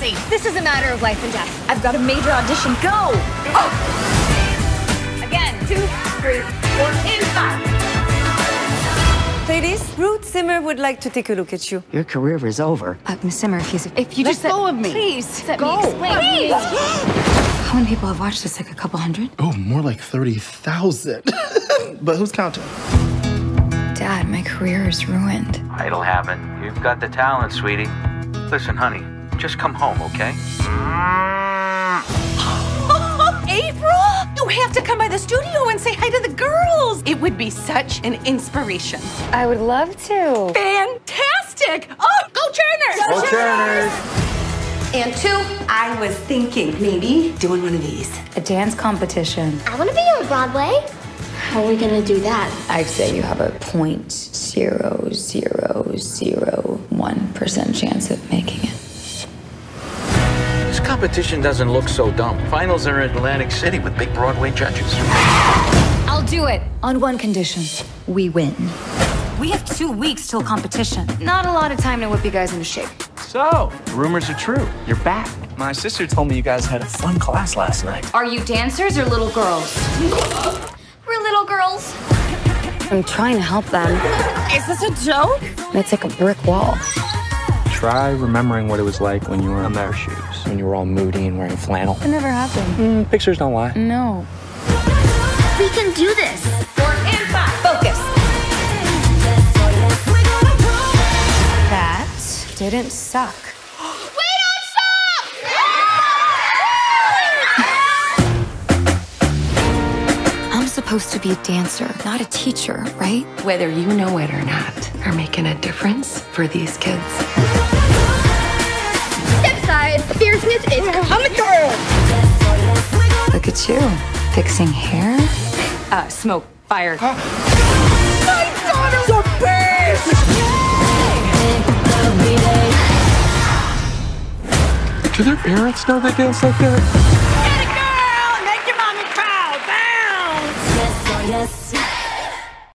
crazy. This is a matter of life and death. I've got a major audition. Go! Oh. Again, 2, 3, 4, and 5. Ladies, Ruth Zimmer would like to take a look at you. Your career is over. Miss Zimmer, if you Let just go of me. Please, let Go. me explain. Please. How many people have watched this? Like a couple hundred? Oh, more like 30,000. But who's counting? Dad, my career is ruined. It'll happen. You've got the talent, sweetie. Listen, honey, just come home, okay? April! You have to come by the studio and say hi to the girls. It would be such an inspiration. I would love to. Fantastic! Oh, go Churners! Go Churners! And 2, I was thinking maybe doing one of these. A dance competition. I want to be on Broadway. How are we gonna do that? I'd say you have a 0.0001% chance of making it. This competition doesn't look so dumb. Finals are in Atlantic City with big Broadway judges. I'll do it on one condition. We win. We have 2 weeks till competition. Not a lot of time to whip you guys into shape. So, the rumors are true. You're back. My sister told me you guys had a fun class last night. Are you dancers or little girls? We're little girls. I'm trying to help them. Is this a joke? It's like a brick wall. Try remembering what it was like when you were in their shoes, when you were all moody and wearing flannel. It never happened. Pictures don't lie. No. We can do this. 4 and 5. Focus. That didn't suck. I'm supposed to be a dancer, not a teacher, right? Whether you know it or not, are making a difference for these kids. Step side. Fierceness is coming through. Look at you, fixing hair. Smoke, fire. My daughter's a beast! Do their parents know they dance like that? Get a girl! Make your mommy proud! Bounce! Yes.